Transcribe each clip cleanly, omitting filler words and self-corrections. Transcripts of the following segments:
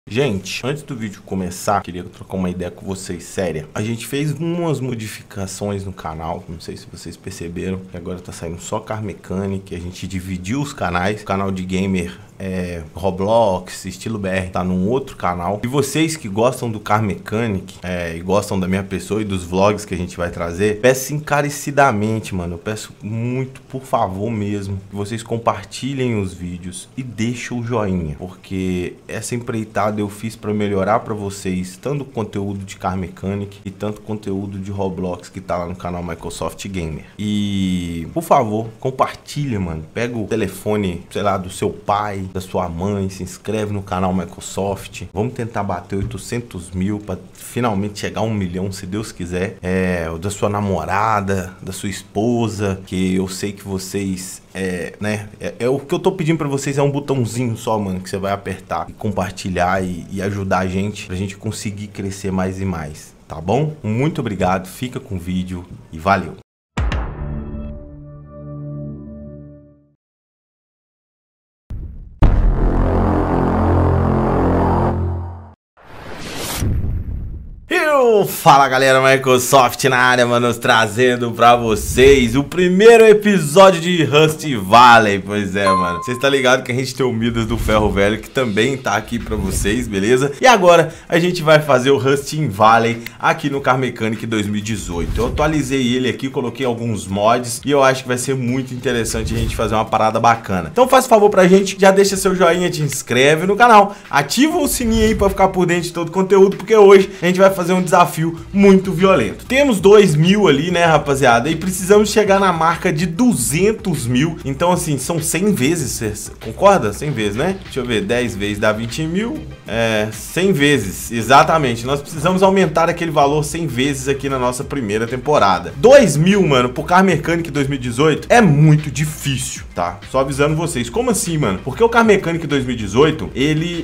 Gente, antes do vídeo começar, queria trocar uma ideia com vocês, séria. A gente fez umas modificações no canal, não sei se vocês perceberam, que agora tá saindo só Car Mechanic, a gente dividiu os canais, o canal de gamer Roblox, estilo BR, tá num outro canal. E vocês que gostam do Car Mechanic e gostam da minha pessoa e dos vlogs que a gente vai trazer, peço encarecidamente, mano, eu peço muito, por favor mesmo, que vocês compartilhem os vídeos e deixem o joinha, porque essa empreitada eu fiz para melhorar para vocês tanto o conteúdo de Car Mechanic e tanto conteúdo de Roblox que tá lá no canal Microsoft Gamer. E por favor, compartilha, mano. Pega o telefone, sei lá, do seu pai, da sua mãe, se inscreve no canal Microsoft. Vamos tentar bater 800 mil para finalmente chegar a 1 milhão, se Deus quiser. Da sua namorada, da sua esposa, que eu sei que vocês o que eu tô pedindo pra vocês é um botãozinho só, mano, que você vai apertar e compartilhar e ajudar a gente, pra gente conseguir crescer mais e mais, tá bom? Muito obrigado, fica com o vídeo e valeu! Fala galera, Microsoft na área, mano, trazendo pra vocês o primeiro episódio de Rust Valley. Pois é, mano, vocês estão ligados que a gente tem o Midas do Ferro Velho, que também tá aqui pra vocês, beleza? E agora a gente vai fazer o Rust Valley aqui no Car Mechanic 2018. Eu atualizei ele aqui, coloquei alguns mods e eu acho que vai ser muito interessante a gente fazer uma parada bacana. Então faz favor pra gente, já deixa seu joinha, te inscreve no canal, ativa o sininho aí pra ficar por dentro de todo o conteúdo, porque hoje a gente vai fazer um desafio muito violento. Temos 2 mil ali, né, rapaziada, e precisamos chegar na marca de 200 mil. Então, assim, são 100 vezes, você concorda? 100 vezes, né? Deixa eu ver, 10 vezes dá 20 mil, 100 vezes, exatamente. Nós precisamos aumentar aquele valor 100 vezes aqui na nossa primeira temporada. 2 mil, mano, pro Car Mechanic 2018 é muito difícil, tá? Só avisando vocês. Como assim, mano? Porque o Car Mechanic 2018, ele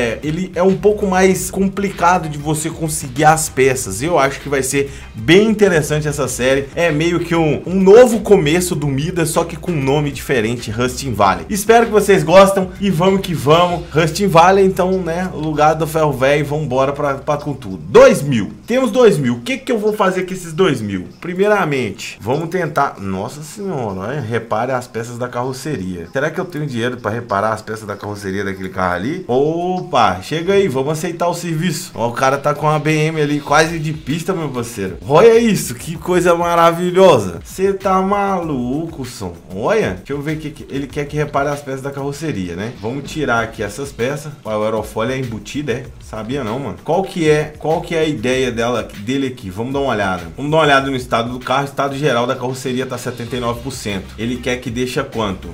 é um pouco mais complicado de você conseguir as peças. Eu acho que vai ser bem interessante essa série. É meio que um novo começo do Midas, só que com um nome diferente, Rust Valley. Espero que vocês gostem e vamos que vamos. Rust Valley, então, né, o lugar do ferro velho, vamos embora pra com tudo. 2 mil. Temos 2 mil. O que eu vou fazer com esses 2 mil? Primeiramente, vamos tentar... Nossa senhora, repare as peças da carroceria. Será que eu tenho dinheiro para reparar as peças da carroceria daquele carro ali? Opa, chega aí, vamos aceitar o serviço. Ó, o cara tá com uma BM ali quase de pista, meu parceiro. Olha isso, que coisa maravilhosa. Você tá maluco, som. Olha, deixa eu ver que ele quer que repare as peças da carroceria, né? Vamos tirar aqui essas peças. O aerofólio é embutido, Sabia não, mano. Qual que é a ideia dele aqui? Vamos dar uma olhada. Vamos dar uma olhada no estado do carro. O estado geral da carroceria tá 79%. Ele quer que deixa quanto?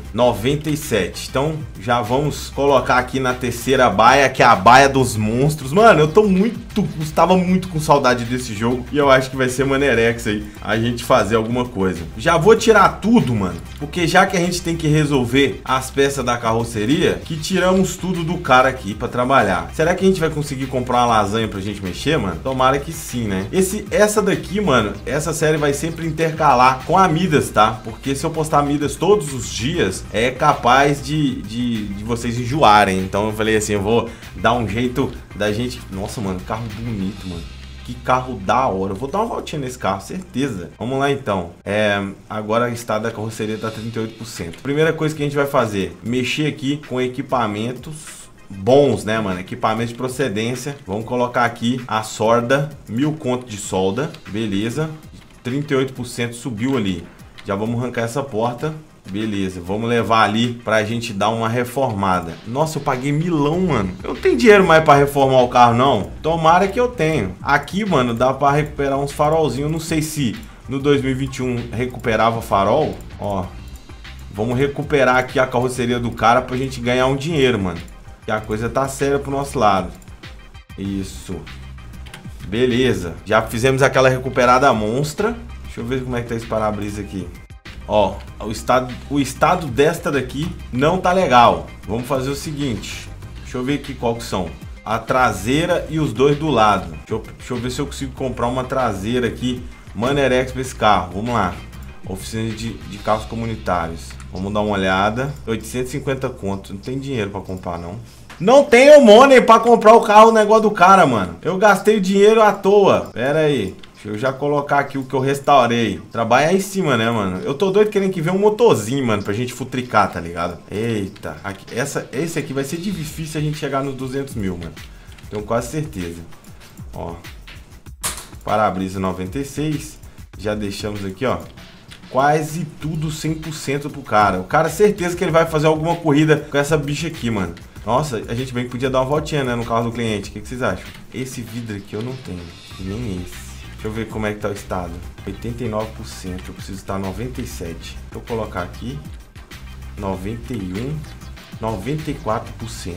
97%. Então, já vamos colocar aqui na terceira baia, que é a baia dos monstros. Mano, eu estava muito com saudade desse jogo e eu acho que vai ser manerex aí a gente fazer alguma coisa. Já vou tirar tudo, mano, porque já que a gente tem que resolver as peças da carroceria, que tiramos tudo do cara aqui pra trabalhar. Será que a gente vai conseguir comprar uma lasanha pra gente mexer, mano? Tomara que sim, né? Essa daqui, mano, essa série vai sempre intercalar com a Midas, tá? Porque se eu postar Midas todos os dias, é capaz de vocês enjoarem. Então eu falei assim, eu vou dar um jeito da gente... Nossa, mano, carro bonito, mano. Que carro da hora. Eu vou dar uma voltinha nesse carro, certeza. Vamos lá, então. Agora o estado da carroceria tá 38%. Primeira coisa que a gente vai fazer, mexer aqui com equipamentos bons, né, mano? Equipamento de procedência. Vamos colocar aqui a solda, 1000 conto de solda. Beleza. 38% subiu ali. Já vamos arrancar essa porta. Beleza, vamos levar ali pra gente dar uma reformada. Nossa, eu paguei milão, mano. Eu não tenho dinheiro mais pra reformar o carro, não. Tomara que eu tenho. Aqui, mano, dá pra recuperar uns farolzinhos. Não sei se no 2021 recuperava farol. Ó, vamos recuperar aqui a carroceria do cara pra gente ganhar um dinheiro, mano. Que a coisa tá séria pro nosso lado. Isso. Beleza. Já fizemos aquela recuperada monstra. Deixa eu ver como é que tá esse para-brisa aqui. Ó, o estado desta daqui não tá legal. Vamos fazer o seguinte. Deixa eu ver aqui qual que são. A traseira e os dois do lado. Deixa eu ver se eu consigo comprar uma traseira aqui. Manerex pra esse carro. Vamos lá. Oficina de carros comunitários. Vamos dar uma olhada. 850 conto. Não tem dinheiro pra comprar, não. Não tenho money pra comprar o carro, o negócio do cara, mano. Eu gastei dinheiro à toa. Pera aí. Deixa eu já colocar aqui o que eu restaurei. Trabalha aí em cima, né, mano? Eu tô doido querendo que ver um motorzinho, mano, pra gente futricar, tá ligado? Eita. Aqui, esse aqui vai ser difícil a gente chegar nos 200 mil, mano. Tenho quase certeza. Ó. Para-brisa 96. Já deixamos aqui, ó. Quase tudo 100% pro cara. O cara, certeza que ele vai fazer alguma corrida com essa bicha aqui, mano. Nossa, a gente bem que podia dar uma voltinha, né, no carro do cliente. O que vocês acham? Esse vidro aqui eu não tenho. Nem esse. Deixa eu ver como é que tá o estado. 89%. Eu preciso estar 97%. Deixa eu colocar aqui. 91%. 94%.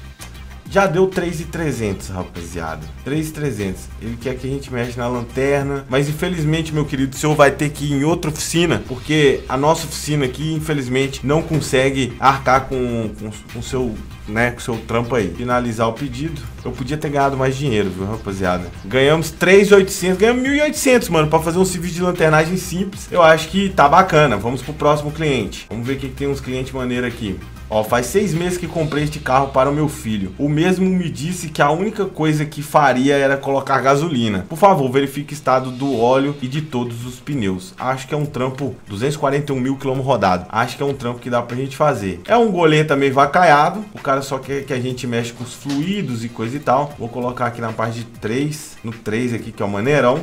Já deu 3.300, rapaziada. 3.300. Ele quer que a gente mexa na lanterna. Mas infelizmente, meu querido, o senhor vai ter que ir em outra oficina. Porque a nossa oficina aqui, infelizmente, não consegue arcar com o seu, né, com o seu trampo aí. Finalizar o pedido. Eu podia ter ganhado mais dinheiro, viu, rapaziada? Ganhamos 3.800. Ganhamos 1.800, mano, pra fazer um serviço de lanternagem simples. Eu acho que tá bacana. Vamos pro próximo cliente. Vamos ver o que tem uns clientes maneiros aqui. Ó, faz 6 meses que comprei este carro para o meu filho. O mesmo me disse que a única coisa que faria era colocar gasolina. Por favor, verifique o estado do óleo e de todos os pneus. Acho que é um trampo, 241 mil km rodado. Acho que é um trampo que dá pra gente fazer. É um goleta meio vacaiado. O cara só quer que a gente mexa com os fluidos e coisa e tal. Vou colocar aqui na parte de 3, no 3 aqui, que é o maneirão.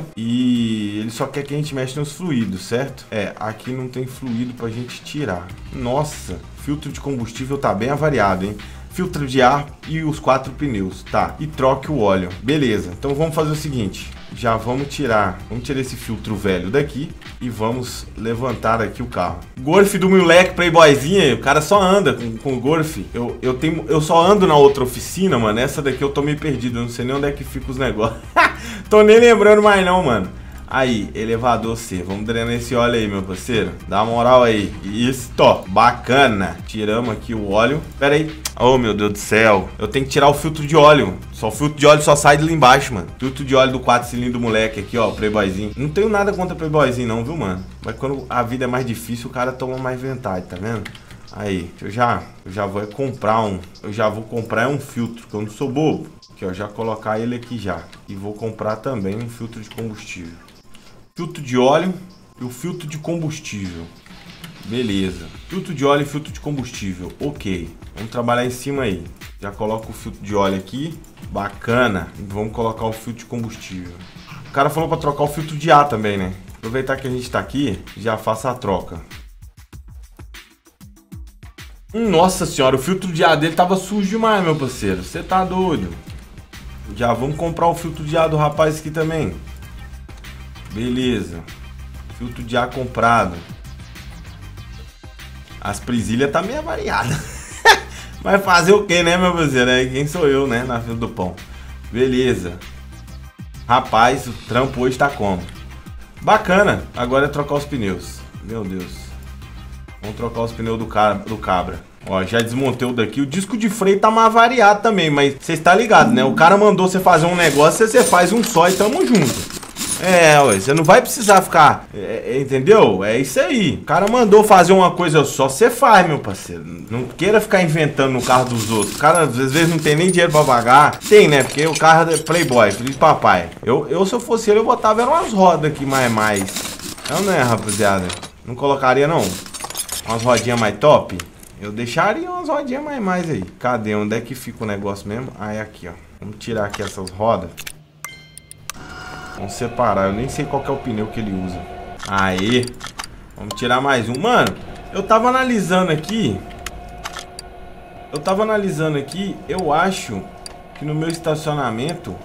E ele só quer que a gente mexa nos fluidos, certo? É, aqui não tem fluido pra gente tirar. Nossa, filtro de combustível tá bem avariado, hein? Filtro de ar e os 4 pneus, tá? E troque o óleo. Beleza, então vamos fazer o seguinte. Já vamos tirar esse filtro velho daqui e vamos levantar aqui o carro. Golf do moleque playboyzinho, o cara só anda com o Golf. Eu só ando na outra oficina, mano. Essa daqui eu tô meio perdido, eu não sei nem onde é que fica os negócios. Tô nem lembrando mais não, mano. Aí, elevador C. Vamos drenar esse óleo aí, meu parceiro. Dá uma moral aí. Isso, bacana. Tiramos aqui o óleo. Pera aí. Oh, meu Deus do céu. Eu tenho que tirar o filtro de óleo. Só o filtro de óleo só sai de lá embaixo, mano. Filtro de óleo do 4 cilindros do moleque aqui, ó. Playboyzinho. Não tenho nada contra playboyzinho não, viu, mano? Mas quando a vida é mais difícil, o cara toma mais vontade, tá vendo? Aí, eu já vou comprar um. Eu já vou comprar um filtro, que eu não sou bobo. Aqui, ó. Já colocar ele aqui já. E vou comprar também um filtro de combustível. Filtro de óleo e o filtro de combustível. Beleza. Filtro de óleo e filtro de combustível. Ok. Vamos trabalhar em cima aí. Já coloco o filtro de óleo aqui. Bacana. Vamos colocar o filtro de combustível. O cara falou para trocar o filtro de ar também, né? Aproveitar que a gente tá aqui, já faça a troca. Nossa senhora, o filtro de ar dele tava sujo demais, meu parceiro. Você tá doido. Já vamos comprar o filtro de ar do rapaz aqui também. Beleza. Filtro de ar comprado. As presilhas tá meio variadas. Mas fazer o que, né, meu parceiro? Quem sou eu, né, na fila do pão. Beleza. Rapaz, o trampo hoje tá como? Bacana. Agora é trocar os pneus. Meu Deus. Vamos trocar os pneus do cabra. Ó, já desmontei o daqui. O disco de freio tá mais variado também, mas você está ligado, né? O cara mandou você fazer um negócio, você faz um só e tamo junto. É, ué, você não vai precisar ficar, entendeu? É isso aí. O cara mandou fazer uma coisa só, você faz, meu parceiro. Não queira ficar inventando no carro dos outros. O cara, às vezes, não tem nem dinheiro pra pagar. Tem, né? Porque o carro é playboy, filho de papai. Eu se eu fosse ele, eu botava umas rodas aqui mais. Não é, rapaziada? Não colocaria, não? Umas rodinhas mais top? Eu deixaria umas rodinhas mais aí. Cadê? Onde é que fica o negócio mesmo? Ah, é aqui, ó. Vamos tirar aqui essas rodas. Vamos separar, eu nem sei qual que é o pneu que ele usa. Aí, vamos tirar mais um. Mano, eu tava analisando aqui. Eu acho que no meu estacionamento.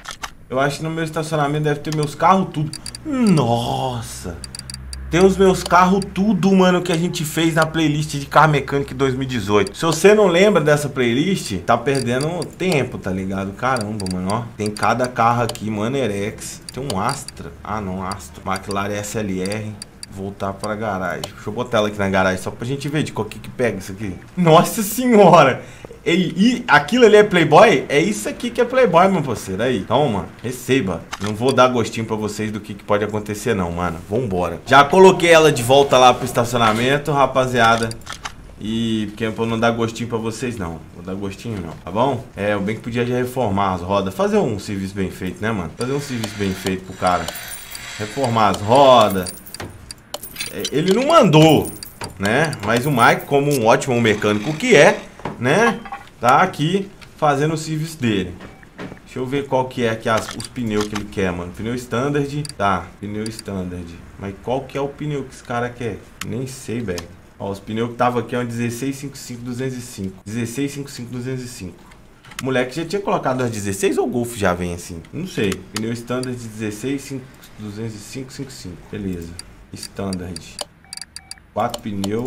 Deve ter meus carros tudo. Nossa! Tem os meus carros tudo, mano, que a gente fez na playlist de carro mecânico 2018. Se você não lembra dessa playlist, tá perdendo tempo, tá ligado? Caramba, mano, ó. Tem cada carro aqui, mano, Erex. Tem um Astra. Ah, não, Astra. McLaren SLR. Voltar pra garagem. Deixa eu botar ela aqui na garagem só pra gente ver de qual que pega isso aqui. Nossa senhora! E aquilo ali é Playboy? É isso aqui que é Playboy, meu parceiro. Aí, toma, receba. Não vou dar gostinho pra vocês do que pode acontecer não, mano. Vambora. Já coloquei ela de volta lá pro estacionamento, rapaziada. E porque pra não dar gostinho pra vocês, não. Vou dar gostinho, não, tá bom? É, o bem que podia já reformar as rodas. Fazer um serviço bem feito, né, mano? Fazer um serviço bem feito pro cara. Reformar as rodas. Ele não mandou, né? Mas o Mike, como um ótimo mecânico que é, né? Tá aqui fazendo o serviço dele. Deixa eu ver qual que é aqui os pneus que ele quer, mano. Pneu standard. Tá, pneu standard. Mas qual que é o pneu que esse cara quer? Nem sei, velho. Ó, os pneus que tava aqui é um 1655-205. 1655-205. O moleque já tinha colocado as 16 ou o Golf já vem assim? Não sei. Pneu standard 16-205-55. Beleza. Standard. 4 pneus.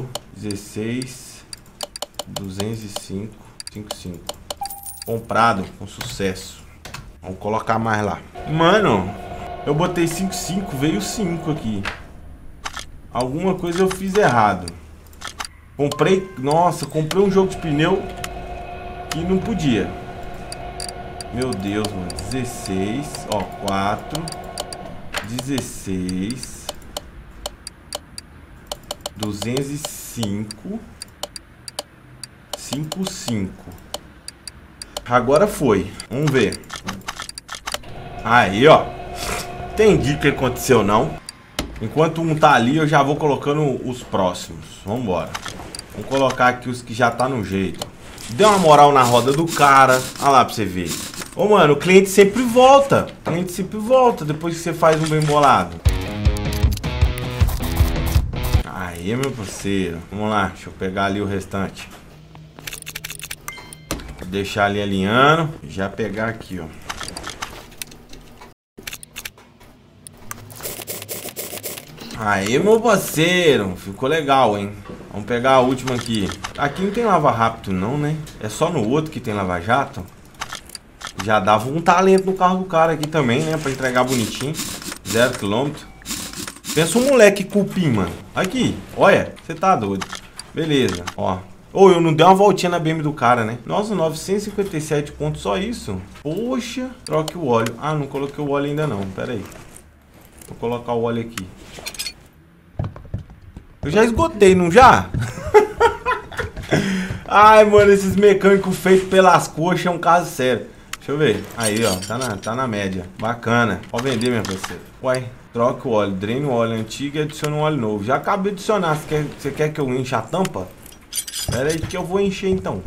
16-205-55. Comprado com sucesso. Vamos colocar mais lá. Mano, eu botei 55, veio 5 aqui. Alguma coisa eu fiz errado. Comprei, nossa, comprei um jogo de pneu que não podia. Meu Deus, mano. 16, ó, 4, 16, 205, 55. Agora foi. Vamos ver. Aí, ó. Entendi o que aconteceu, não. Enquanto um tá ali, eu já vou colocando os próximos. Vambora. Vamos colocar aqui os que já tá no jeito. Deu uma moral na roda do cara. Olha lá pra você ver. Ô, mano, o cliente sempre volta. O cliente sempre volta depois que você faz um bem bolado. Aí, meu parceiro. Vamos lá, deixa eu pegar ali o restante. Vou deixar ali alinhando. Já pegar aqui, ó. Aí, meu parceiro. Ficou legal, hein? Vamos pegar a última aqui. Aqui não tem lava rápido não, né? É só no outro que tem lava jato. Já dava um talento no carro do cara aqui também, né? Pra entregar bonitinho. 0 km. Pensa um moleque cupim, mano. Aqui, olha. Você tá doido. Beleza, ó. Ô, eu não dei uma voltinha na BM do cara, né? Nossa, 957 pontos, só isso. Poxa. Troque o óleo. Ah, não coloquei o óleo ainda não. Pera aí. Vou colocar o óleo aqui. Eu já esgotei, não já? Ai, mano, esses mecânicos feitos pelas coxas é um caso sério. Deixa eu ver. Aí, ó, tá na média. Bacana. Pode vender, meu parceiro. Uai, troca o óleo, drena o óleo antigo e adiciona um óleo novo. Já acabei de adicionar. Você quer que eu encha a tampa? Pera aí que eu vou encher, então.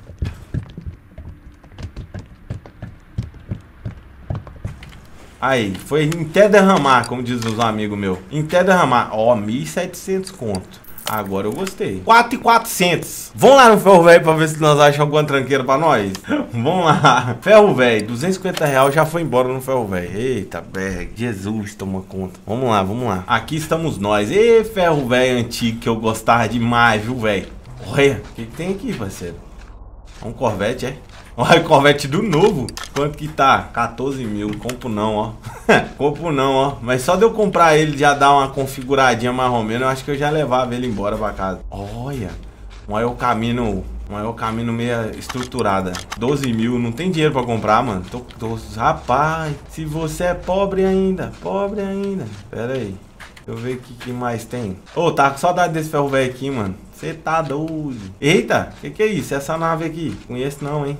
Aí, foi em até derramar, como diz os amigos meus. Em até derramar. Ó, 1.700 conto. Agora eu gostei. 4.400. Vamos lá no Ferro Velho pra ver se nós achamos alguma tranqueira pra nós. Vamos lá. Ferro Velho, 250 reais já foi embora no Ferro Velho. Eita, bag. Jesus, toma conta. Vamos lá, vamos lá. Aqui estamos nós. Ê, Ferro Velho antigo que eu gostava demais, viu, velho? Olha, o que tem aqui, parceiro? Um Corvette, é? Olha, Corvette do novo. Quanto que tá? 14 mil. Compro não, ó. Compro não, ó. Mas só de eu comprar ele já dar uma configuradinha mais ou menos, eu acho que eu já levava ele embora pra casa. Olha. Olha o caminho meio estruturada. 12 mil. Não tem dinheiro pra comprar, mano. Rapaz, se você é pobre ainda. Pobre ainda. Pera aí. Deixa eu ver o que mais tem. Ô, tá com saudade desse ferro velho aqui, mano. Você tá doido. Eita, que é isso? Essa nave aqui. Conheço não, hein?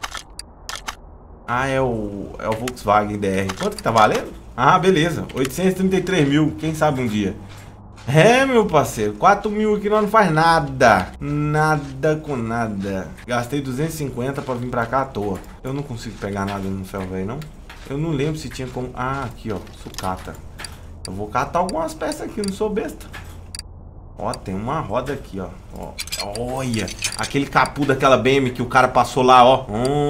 Ah, é o Volkswagen DR. Quanto que tá valendo? Ah, beleza. 833 mil. Quem sabe um dia. É, meu parceiro. 4 mil aqui não faz nada. Nada com nada. Gastei 250 pra vir pra cá à toa. Eu não consigo pegar nada no ferro velho, não. Eu não lembro se tinha como... Ah, aqui, ó. Sucata. Eu vou catar algumas peças aqui. Eu não sou besta. Ó, tem uma roda aqui, ó. Olha, aquele capu daquela BM que o cara passou lá, ó.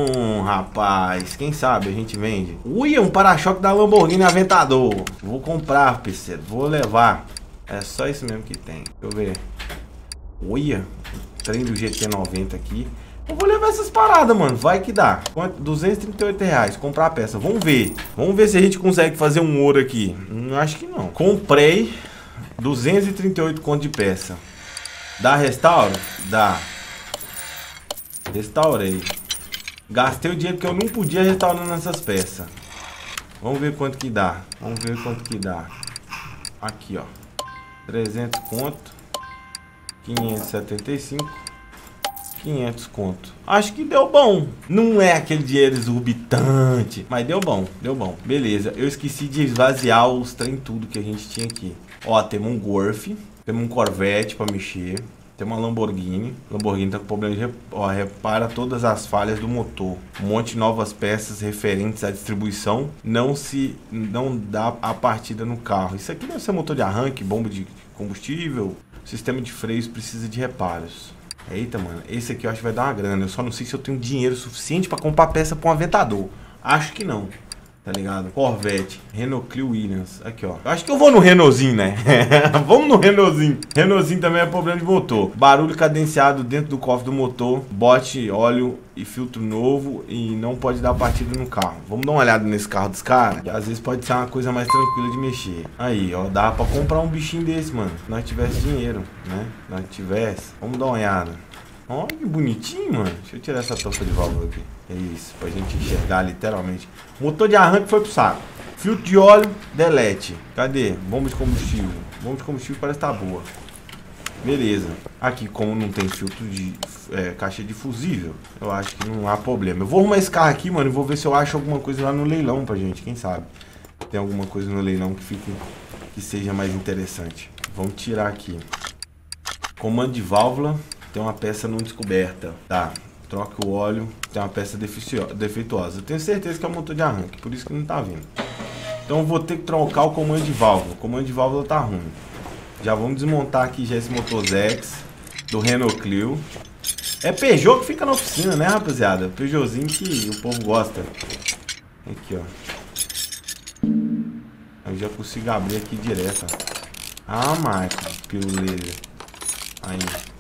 Rapaz, quem sabe a gente vende. Ui, um para-choque da Lamborghini Aventador. Vou comprar, parceiro, vou levar. É só isso mesmo que tem. Deixa eu ver. Olha, trem do GT90 aqui. Eu vou levar essas paradas, mano. Vai que dá. Quanto? 238 reais. Comprar a peça. Vamos ver. Vamos ver se a gente consegue fazer um ouro aqui. Acho que não. Comprei 238 conto de peça. Dá restauro? Dá. Restaurei. Gastei o dinheiro que eu não podia restaurando essas peças. Vamos ver quanto que dá. Vamos ver quanto que dá. Aqui, ó. 300 conto. 575. 500 conto. Acho que deu bom. Não é aquele dinheiro exorbitante, mas deu bom, deu bom. Beleza, eu esqueci de esvaziar os trem tudo que a gente tinha aqui. Ó, temos um Golf, temos um Corvette pra mexer, temos uma Lamborghini. Lamborghini tá com problema de... Ó, repara todas as falhas do motor. Um monte de novas peças referentes à distribuição. Não dá a partida no carro. Isso aqui deve ser motor de arranque, bomba de combustível. O sistema de freios precisa de reparos. Eita, mano, esse aqui eu acho que vai dar uma grana. Eu só não sei se eu tenho dinheiro suficiente pra comprar peça pra um aventador. Acho que não, tá ligado? Corvette, Renault Clio Williams. Aqui, ó. Eu acho que eu vou no Renaultzinho, né? Vamos no Renaultzinho. Renaultzinho também é problema de motor. Barulho cadenciado dentro do cofre do motor. Bote, óleo e filtro novo. E não pode dar partida no carro. Vamos dar uma olhada nesse carro dos caras. Que às vezes pode ser uma coisa mais tranquila de mexer. Aí, ó. Dá pra comprar um bichinho desse, mano. Se nós tivesse dinheiro, né? Se nós tivesse. Vamos dar uma olhada. Olha que bonitinho, mano. Deixa eu tirar essa tampa de válvula aqui. É isso, pra gente enxergar literalmente. Motor de arranque foi pro saco. Filtro de óleo, delete. Cadê? Bomba de combustível. Bomba de combustível parece que tá boa. Beleza. Aqui, como não tem filtro de caixa de fusível, eu acho que não há problema. Eu vou arrumar esse carro aqui, mano, e vou ver se eu acho alguma coisa lá no leilão pra gente. Quem sabe? Tem alguma coisa no leilão que seja mais interessante. Vamos tirar aqui. Comando de válvula. Tem uma peça não descoberta. Tá. Troca o óleo. Tem uma peça defeituosa. Eu tenho certeza que é o motor de arranque. Por isso que não tá vindo. Então eu vou ter que trocar o comando de válvula. O comando de válvula tá ruim. Já vamos desmontar aqui já esse motor Zex do Renault Clio. É Peugeot que fica na oficina, né, rapaziada? Peugeotzinho que o povo gosta. Aqui, ó. Eu já consigo abrir aqui direto, ó. Ah, máquina. Piruleira. Aí.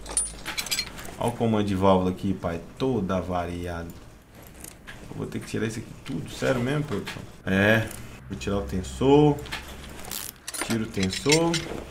Olha o comando de válvula aqui, pai. Toda variada. Eu vou ter que tirar isso aqui tudo. Sério mesmo, produção? É. Vou tirar o tensor. Tiro o tensor.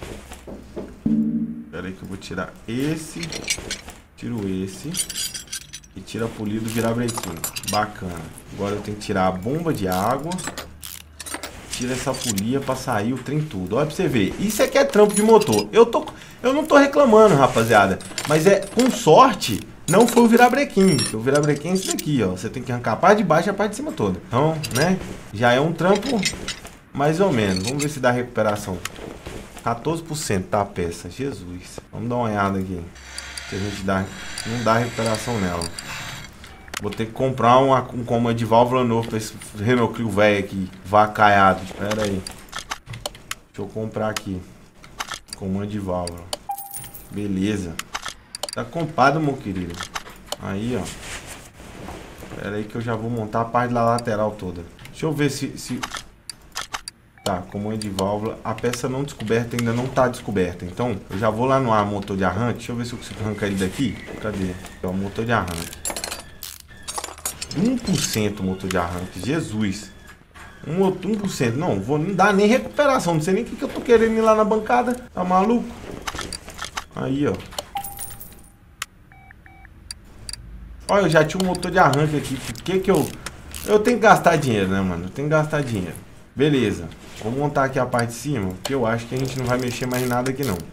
Espera aí que eu vou tirar esse. Tiro esse. E tira a polido e virar brequinho. Bacana. Agora eu tenho que tirar a bomba de água. Tira essa folia pra sair o trem tudo. Olha pra você ver. Isso aqui é trampo de motor. Eu não tô reclamando, rapaziada. Mas com sorte, não foi o virabrequim. O virabrequim é esse daqui, ó. Você tem que arrancar a parte de baixo e a parte de cima toda. Então, né? Já é um trampo mais ou menos. Vamos ver se dá recuperação. 14% tá a peça. Jesus. Vamos dar uma olhada aqui. Se a gente não dá recuperação nela. Vou ter que comprar um comando de válvula novo pra esse Renault Clio velho aqui. Vacaiado. Espera aí. Deixa eu comprar aqui. Comando de válvula. Beleza. Tá comprado, meu querido. Aí, ó. Espera aí que eu já vou montar a parte da lateral toda. Deixa eu ver se... Tá, comando de válvula. A peça não descoberta ainda não tá descoberta. Então, eu já vou lá no motor de arranque. Deixa eu ver se eu consigo arrancar ele daqui. Cadê? É o motor de arranque. 1% motor de arranque. Jesus. 1%. Não dá nem recuperação. Não sei nem o que eu tô querendo ir lá na bancada. Tá maluco? Aí, ó. Olha, eu já tinha um motor de arranque aqui. Por que eu tenho que gastar dinheiro, né, mano? Eu tenho que gastar dinheiro. Beleza. Vou montar aqui a parte de cima. Porque eu acho que a gente não vai mexer mais em nada aqui, não.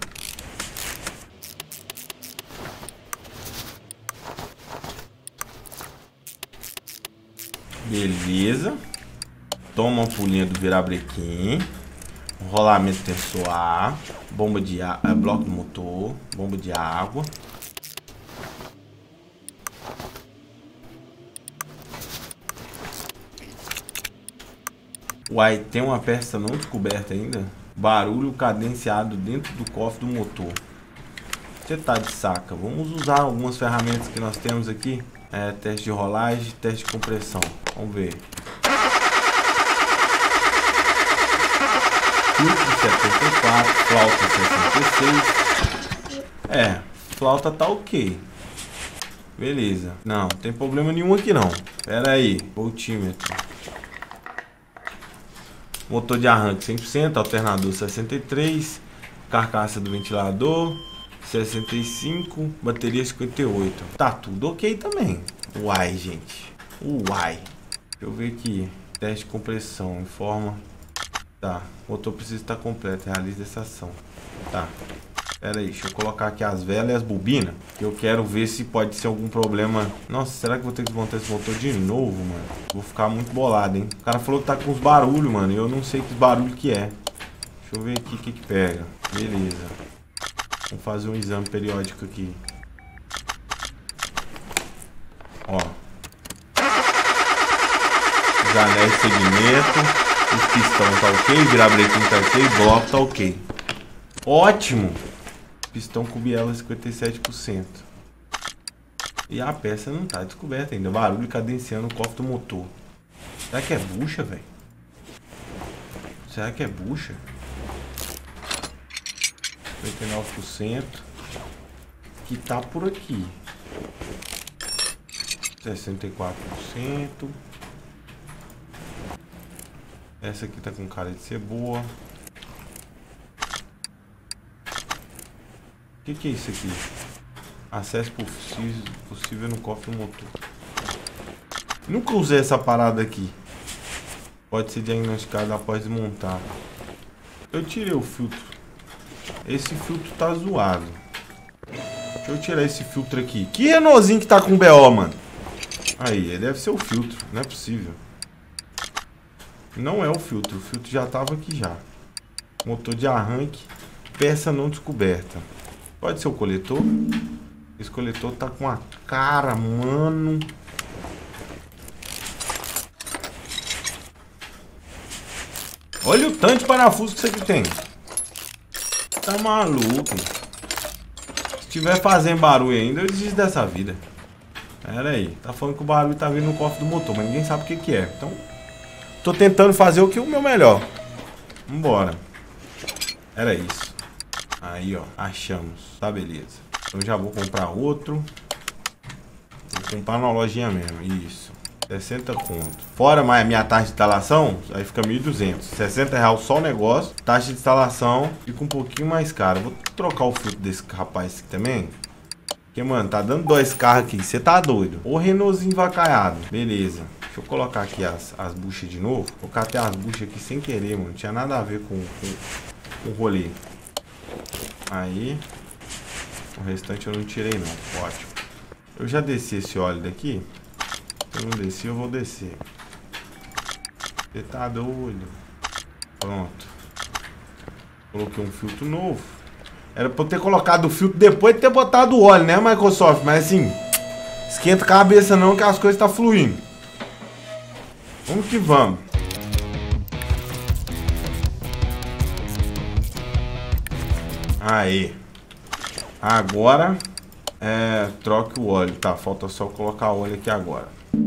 Beleza. Toma uma pulinha do virabrequim. Rolamento tensor A. Bomba de água. Bloco do motor. Bomba de água. Uai, tem uma peça não descoberta ainda. Barulho cadenciado dentro do cofre do motor. Você tá de saca. Vamos usar algumas ferramentas que nós temos aqui. Teste de rolagem, teste de compressão. Vamos ver. Filtro 74, flauta 66. Flauta tá ok. Beleza. Não tem problema nenhum aqui não. Pera aí. Voltímetro. Motor de arranque 100%, alternador 63. Carcaça do ventilador 65, bateria 58. Tá tudo ok também. Uai, gente. Uai. Deixa eu ver aqui. Teste de compressão. Informa. Tá. O motor precisa estar completo. Realize essa ação. Tá. Pera aí, deixa eu colocar aqui as velas e as bobinas. Que eu quero ver se pode ser algum problema. Nossa, será que vou ter que desmontar esse motor de novo, mano? Vou ficar muito bolado, hein? O cara falou que tá com uns barulhos, mano. E eu não sei que barulho que é. Deixa eu ver aqui o que que pega. Beleza. Vamos fazer um exame periódico aqui. Ó. Os anéis de segmento. Os pistões tá ok. Virabrequim tá ok. Bloco tá ok. Ótimo. Pistão com biela 57%. E a peça não tá descoberta ainda. Barulho cadenciando o cofre do motor. Será que é bucha, velho? Será que é bucha? 59%. Que tá por aqui. 64%. Essa aqui tá com cara de ser boa. O que é isso aqui? Acesso possível no cofre do motor. Nunca usei essa parada aqui. Pode ser diagnosticado após desmontar. Eu tirei o filtro. Esse filtro tá zoado. Deixa eu tirar esse filtro aqui. Que Renaultzinho que tá com BO, mano? Aí, deve ser o filtro. Não é possível. Não é o filtro. O filtro já tava aqui já. Motor de arranque. Peça não descoberta. Pode ser o coletor. Esse coletor tá com a cara, mano. Olha o tanto de parafuso que isso aqui tem. Tá maluco. Se tiver fazendo barulho ainda, eu desisto dessa vida. Pera aí. Tá falando que o barulho tá vindo no cofre do motor, mas ninguém sabe o que que é. Então, tô tentando fazer o meu melhor. Vambora. Era isso. Aí, ó. Achamos. Tá, beleza. Então já vou comprar outro. Vou comprar na lojinha mesmo. Isso. 60 conto. Fora mais a minha taxa de instalação, aí fica 1.200. 60 reais só o negócio. Taxa de instalação fica um pouquinho mais caro. Vou trocar o filtro desse rapaz aqui também. Porque, mano, tá dando 2 carros aqui. Você tá doido. O Renaultzinho vacaiado. Beleza. Deixa eu colocar aqui as buchas de novo. Vou colocar até as buchas aqui sem querer, mano. Não tinha nada a ver com o rolê. Aí. O restante eu não tirei, não. Ótimo. Eu já desci esse óleo daqui. Se eu não desci, eu vou descer. Você tá doido. Pronto. Coloquei um filtro novo. Era pra eu ter colocado o filtro depois de ter botado o óleo, né, Microsoft? Mas assim, esquenta a cabeça não que as coisas tá fluindo. Vamos que vamos. Aí. Agora troque o óleo. Tá, falta só colocar o óleo aqui agora.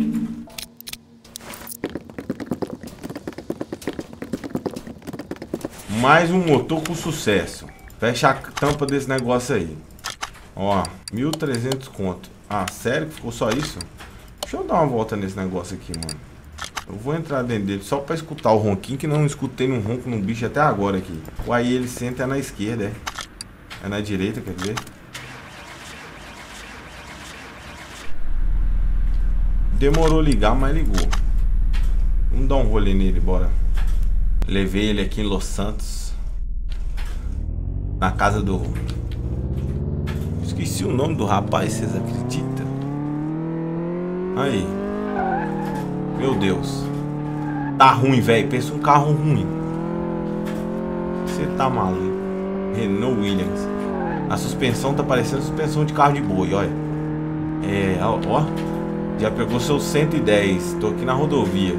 Mais um motor com sucesso. Fecha a tampa desse negócio aí. Ó, 1.300 conto. Ah, sério que ficou só isso? Deixa eu dar uma volta nesse negócio aqui, mano. Eu vou entrar dentro dele só pra escutar o ronquinho, que não escutei um ronco no bicho até agora aqui. O aí ele senta na esquerda, é? É na direita, quer dizer? Demorou ligar, mas ligou. Vamos dar um rolê nele, bora. Levei ele aqui em Los Santos. Na casa do... Esqueci o nome do rapaz, vocês acreditam? Aí. Meu Deus. Tá ruim, velho. Pensa um carro ruim. Você tá maluco. Renault Williams. A suspensão tá parecendo suspensão de carro de boi, olha. Ó. Já pegou seus 110. Tô aqui na rodovia.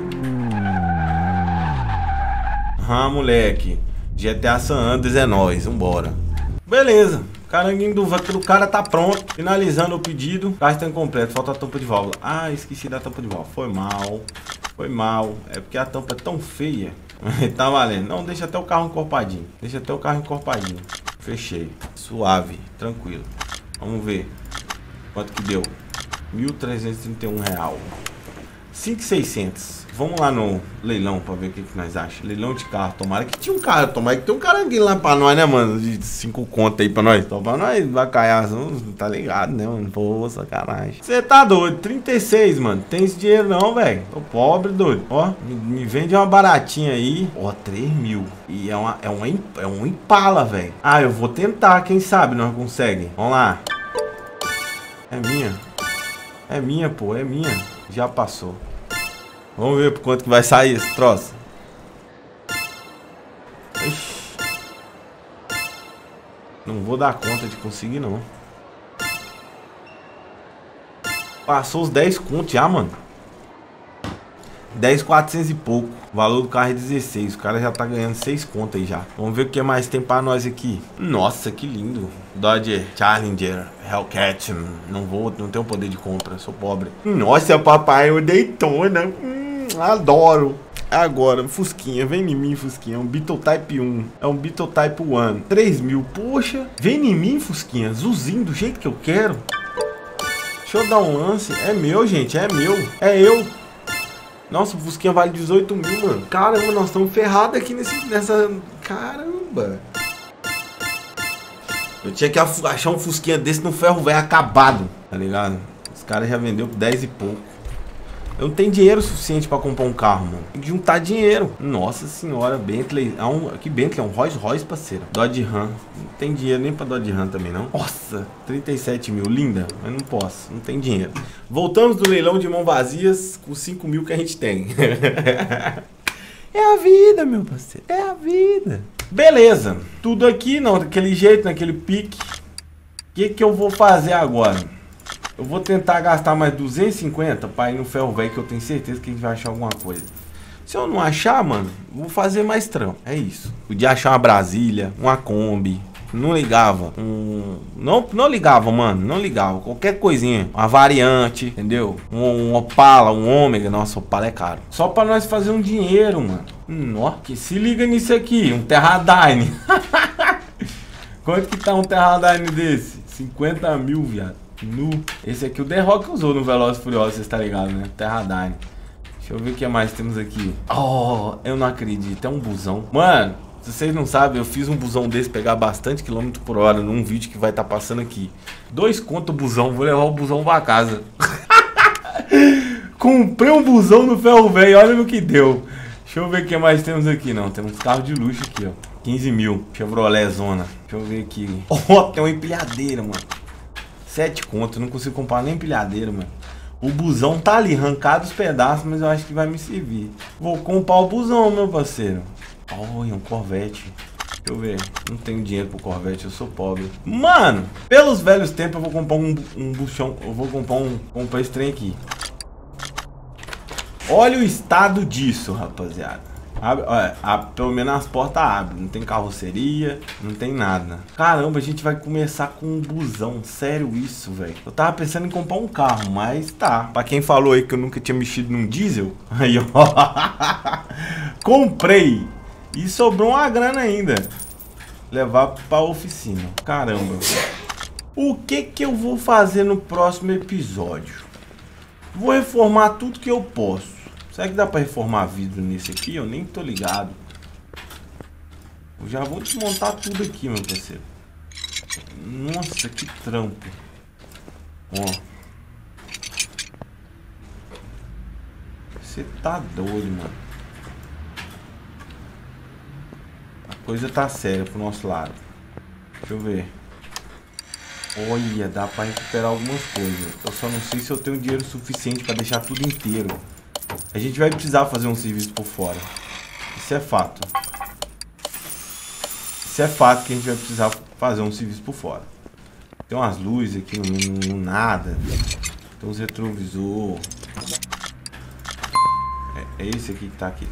Ah, moleque. GTA San Andreas é nóis. Vambora. Beleza. Caranguinho do cara tá pronto. Finalizando o pedido. Caixa tá incompleto. Falta a tampa de válvula. Ah, esqueci da tampa de válvula. Foi mal. Foi mal. É porque a tampa é tão feia. Tá valendo. Não, deixa até o carro encorpadinho. Deixa até o carro encorpadinho. Fechei. Suave. Tranquilo. Vamos ver. Quanto que deu? R$1.331. 5.600. Vamos lá no leilão pra ver o que nós achamos. Leilão de carro. Tomara que tinha um cara. Tomara que tenha um caranguinho lá pra nós, né, mano? De 5 conto aí pra nós. Então pra nós bacalhar. Tá ligado, né, mano? Pô, sacanagem. Você tá doido. 36, mano. Tem esse dinheiro não, velho. Tô pobre, doido. Ó, me vende uma baratinha aí. Ó, 3 mil. E é um Impala, velho. Ah, eu vou tentar. Quem sabe nós conseguimos. Vamos lá. É minha. É minha, pô. É minha. Já passou. Vamos ver por quanto que vai sair esse troço. Ixi. Não vou dar conta de conseguir, não. Passou os 10 contos já, mano. 10.400 e pouco. O valor do carro é 16. O cara já tá ganhando 6 contos aí já. Vamos ver o que mais tem pra nós aqui. Nossa, que lindo. Dodge Challenger, Hellcat. Não tenho poder de compra, sou pobre. Nossa, papai, eu Daytona. Adoro. Agora, Fusquinha, vem em mim, Fusquinha. É um Beetle Type 1. É um Beetle Type 1. 3 mil. Poxa, vem em mim, Fusquinha. Azulzinho do jeito que eu quero. Deixa eu dar um lance. É meu, gente. É meu. É eu. Nossa, o Fusquinha vale 18 mil, mano. Caramba, nós estamos ferrados aqui nessa... Caramba. Eu tinha que achar um Fusquinha desse no ferro velho acabado. Tá ligado? Os caras já vendeu por 10 e pouco. Eu não tenho dinheiro suficiente pra comprar um carro, mano. Tem que juntar dinheiro. Nossa senhora, Bentley. Que Bentley? É um Rolls Royce, parceiro. Dodge Ram. Não tem dinheiro nem pra Dodge Ram também, não. Nossa, 37 mil. Linda, mas não posso. Não tem dinheiro. Voltamos do leilão de mão vazias com 5 mil que a gente tem. É a vida, meu parceiro. É a vida. Beleza. Tudo aqui, não, daquele jeito, naquele pique. O que eu vou fazer agora? Eu vou tentar gastar mais 250 pra ir no ferro velho, que eu tenho certeza que a gente vai achar alguma coisa. Se eu não achar, mano, vou fazer mais trampo. É isso. Podia achar uma Brasília, uma Kombi. Não ligava. Não ligava, mano. Não ligava. Qualquer coisinha. Uma variante, entendeu? Um Opala, um Ômega. Nossa, Opala é caro. Só pra nós fazer um dinheiro, mano. Nossa, que se liga nisso aqui. Um Terradyne. Quanto que tá um Terradyne desse? 50 mil, viado. Esse aqui o The Rock usou no Velozes e Furiosos, você tá ligado, né? Terradyne. Deixa eu ver o que mais temos aqui. Oh, eu não acredito, é um busão. Mano, se vocês não sabem, eu fiz um busão desse pegar bastante quilômetro por hora num vídeo que vai estar passando aqui. 2 conto o busão, vou levar o busão pra casa. Comprei um busão no ferro velho, olha no que deu. Deixa eu ver o que mais temos aqui. Não, temos carros de luxo aqui, ó. 15 mil, Chevrolet Zona. Deixa eu ver aqui. Oh, tem uma empilhadeira, mano. 7 conto, não consigo comprar nem empilhadeira, mano. O busão tá ali, arrancado os pedaços, mas eu acho que vai me servir. Vou comprar o busão, meu parceiro. Olha, um Corvette. Deixa eu ver. Não tenho dinheiro pro Corvette, eu sou pobre. Mano, pelos velhos tempos eu vou comprar um buchão. Eu vou comprar esse trem aqui. Olha o estado disso, rapaziada. Abre, olha, pelo menos as portas abrem. Não tem carroceria, não tem nada. Caramba, a gente vai começar com um busão. Sério isso, velho. Eu tava pensando em comprar um carro, mas tá. Pra quem falou aí que eu nunca tinha mexido num diesel, aí ó. Comprei. E sobrou uma grana ainda. Levar pra oficina. Caramba. O que eu vou fazer no próximo episódio? Vou reformar tudo que eu posso. Será que dá pra reformar vidro nesse aqui? Eu nem tô ligado. Eu já vou desmontar tudo aqui, meu parceiro. Nossa, que trampo. Ó. Você tá doido, mano. A coisa tá séria pro nosso lado. Deixa eu ver. Olha, dá pra recuperar algumas coisas. Eu só não sei se eu tenho dinheiro suficiente pra deixar tudo inteiro. A gente vai precisar fazer um serviço por fora. Isso é fato. Isso é fato que a gente vai precisar fazer um serviço por fora. Tem umas luzes aqui no nada. Tem uns retrovisor. É esse aqui que tá aqui.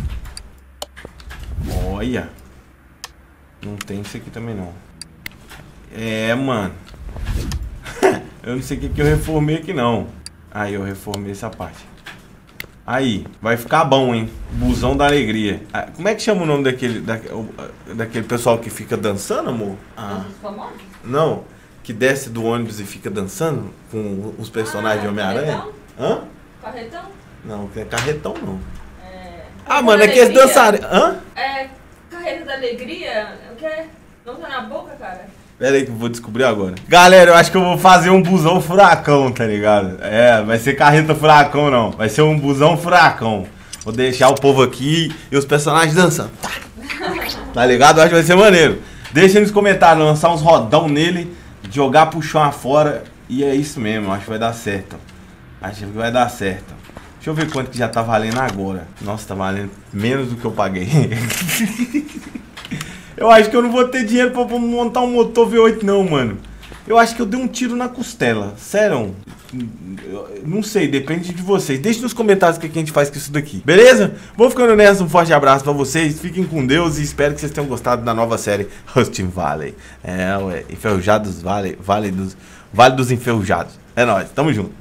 Não. Olha. Não tem esse aqui também não. É, mano. Eu não sei o que eu reformei aqui não. Aí eu reformei essa parte. Aí, vai ficar bom, hein? Busão da alegria. Ah, como é que chama o nome daquele pessoal que fica dançando, amor? Ah. Não, que desce do ônibus e fica dançando com os personagens de Homem-Aranha. Hã? Carretão? Não, não é carretão, não. Ah, mano, é que eles dançaram. Hã? É, carreta da alegria? O que é? Não tá na boca, cara? Pera aí que eu vou descobrir agora. Galera, eu acho que eu vou fazer um busão furacão, tá ligado? É, vai ser carreta furacão, não. Vai ser um busão furacão. Vou deixar o povo aqui e os personagens dançando. Tá ligado? Eu acho que vai ser maneiro. Deixa nos comentários, lançar uns rodão nele, jogar pro chão afora. E é isso mesmo, acho que vai dar certo. Acho que vai dar certo. Deixa eu ver quanto que já tá valendo agora. Nossa, tá valendo menos do que eu paguei. Eu acho que eu não vou ter dinheiro pra montar um motor V8 não, mano. Eu acho que eu dei um tiro na costela. Sério. Não sei, depende de vocês. Deixe nos comentários o que a gente faz com isso daqui. Beleza? Vou ficando nessa, um forte abraço pra vocês. Fiquem com Deus e espero que vocês tenham gostado da nova série Rust Valley. É, ué, Enferrujados Vale dos Enferrujados. É nóis, tamo junto.